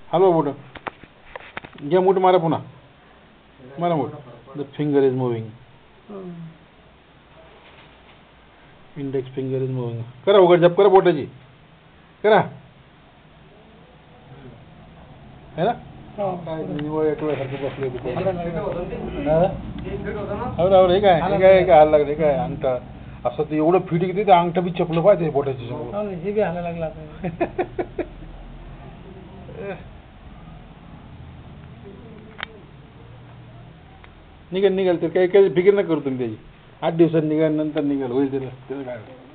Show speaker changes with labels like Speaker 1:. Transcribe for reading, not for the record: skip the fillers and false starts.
Speaker 1: हलवा बोट घ्या मूठ मारा पुन्हा मारा मूठ the finger is moving index finger is moving करा उघड जप करा बोटाची करा है ना काय निवळ एकल्यासारखं बसले तिथे हे काय हाल लागले काय अंगठा असं ते एवढं फिट किती ते अंगठा बी चपलं पाहिजे बोटाची समोर
Speaker 2: हे बी हायला लागला
Speaker 1: निघेल निघेल ते काही काही फिकीर नाही करू तुम्ही त्याची 8 दिवसात निघाल नंतर निघाल होईल त्याला काय